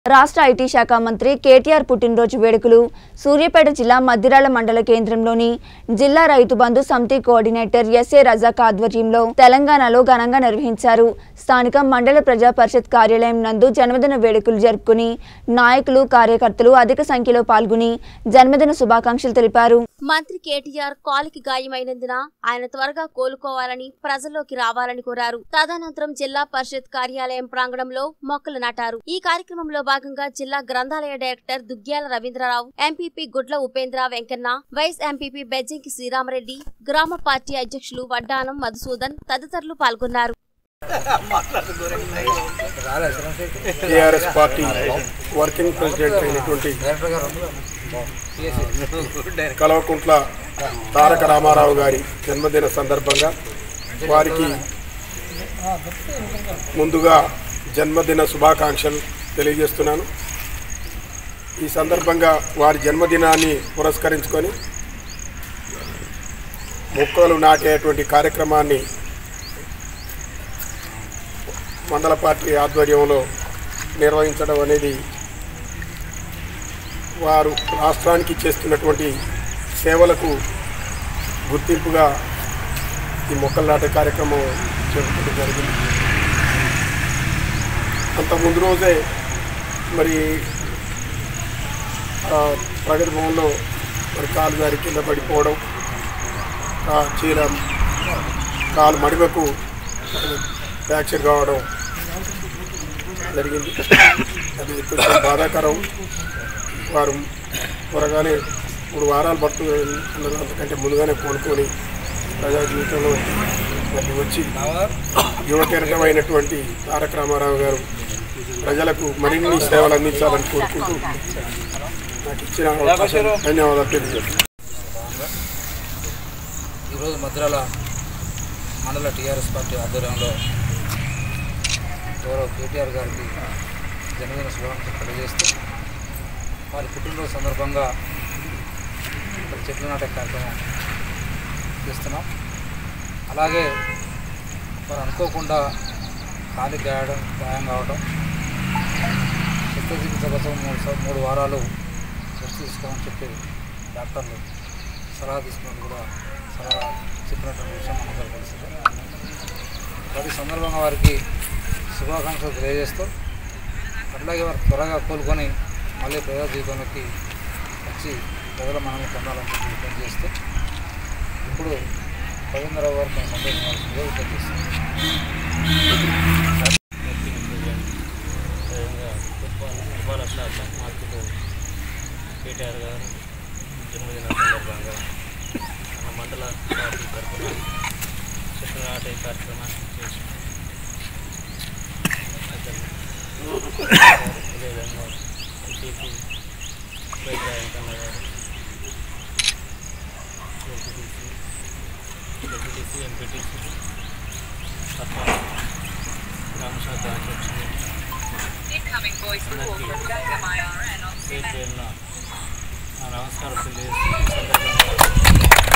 రాష్ట్ర ఐటీ శాఖ మంత్రి కేటీఆర్ పుట్టినరోజు వేడుకలు సూర్యాపేట జిల్లా మద్దిరాల మండల కేంద్రంలోని జిల్లా రైతు బంధు సమితి కోఆర్డినేటర్ ఎస్ఏ రజాక్ ఆధ్వర్యంలో తెలంగాణలో ఘనంగా నిర్వహించారు. స్థానిక మండల ప్రజా పరిషత్ కార్యాలయం నందు జన్మదిన వేడుకలు జరుపుకుని నాయకులు కార్యకర్తలు అధిక సంఖ్యలో పాల్గొని జన్మదిన శుభాకాంక్షలు తెలిపారు. మంత్రి కేటీఆర్ కాలికి గాయమైనందున ఆయన త్వరగా కోలుకోవాలని ప్రజల్లోకి రావాలని కోరారు. తదనంతరం జిల్లా పరిషత్ కార్యాలయం ప్రాంగణంలో మొక్కలు నాటారు. ఈ కార్యక్రమంలో భాగంగా జిల్లా గ్రంథాలయ director Duggyala Ravindrarao, MPP Gudla Upendra Venkanna, vice MPP Bejjanki Sriramareddy, గ్రామ పార్టీ అధ్యక్షులు వడ్డానం మధుసూదన్ తదితరులు పాల్గొన్నారు. టీఆర్ఎస్ పార్టీ వర్కింగ్ ప్రెసిడెంట్ అయినటువంటి కల్వకుంట్ల తారక రామారావు గారి జన్మదిన సందర్భంగా వారికి ముందుగా జన్మదిన శుభాకాంక్షలు తెలియజేస్తున్నాను. ఈ సందర్భంగా వారి జన్మదినాన్ని పురస్కరించుకొని మొక్కలు నాటేటువంటి కార్యక్రమాన్ని మండల పార్టీ ఆధ్వర్యంలో నిర్వహించడం అనేది వారు రాష్ట్రానికి చేస్తున్నటువంటి సేవలకు గుర్తింపుగా ఈ మొక్కలు నాటే కార్యక్రమం జరుపుకోవడం జరిగింది. అంత ముందు రోజే మరి ప్రగతి భవన్లో మరి కాలు గారి కింద పడిపోవడం, కాలు మడిమకు ఫ్రాక్చర్ కావడం జరిగింది. అది కొంచెం బాధాకరం. వారు త్వరగానే 3 వారాలు పడుతుంది, అంతకంటే ముందుగానే కోలుకొని ప్రజా జీవితంలో మరి వచ్చి యువకేరకమైనటువంటి తారక రామారావు గారు ప్రజలకు మరిన్ని సేవలు అందించాలని కోరుకుంటూ నాకు ఇచ్చిన అవకాశం ధన్యవాదాలు తెలియజేస్తున్నాను. ఈరోజు మద్దిరాల మండల టీఆర్ఎస్ పార్టీ ఆధ్వర్యంలో గౌరవ కేటీఆర్ గారికి జన్మదిన శుభాకాంక్షలు తెలియజేస్తూ వారి పుట్టినరోజు సందర్భంగా చెట్లు నాటే కార్యక్రమం చేస్తున్నాం. అలాగే వారు అనుకోకుండా కాలి గాయం కావడం, శస్త్రచికిత్స కోసం 3 వారాలు రెస్ట్ తీసుకోమని చెప్పి డాక్టర్లు సలహా తీసుకున్నట్టు కూడా సలహా చెప్పినటువంటి విషయం మనందరూ తెలిసింది. ప్రతి సందర్భంగా వారికి శుభాకాంక్షలు తెలియజేస్తూ అట్లాగే వారు త్వరగా కోలుకొని మళ్ళీ ప్రజా జీవితంలోకి వచ్చి ప్రజల మనల్ని పొందాలని చెప్పి విజ్ఞప్తి చేస్తూ ఇప్పుడు రవీంద్రరావు గారు కొన్ని సందేశం విజ్ఞప్తి చేస్తారు. నిర్మాణ శాఖ మార్కెట్ కేటీఆర్ గారు జన్మదిన సందర్భంగా మన మండల పార్టీ తరఫున చెట్లు నాటే కార్యక్రమాన్ని చేసి అదేవిధంగా ఎంపీపీ వెంకన్న గారు, డెప్యూటీసీ ఎంపీటీసీ గ్రామ శాఖ అధ్యక్షులు పేరున నమస్కారం తెలియజేస్తూ ఈ సందర్భంగా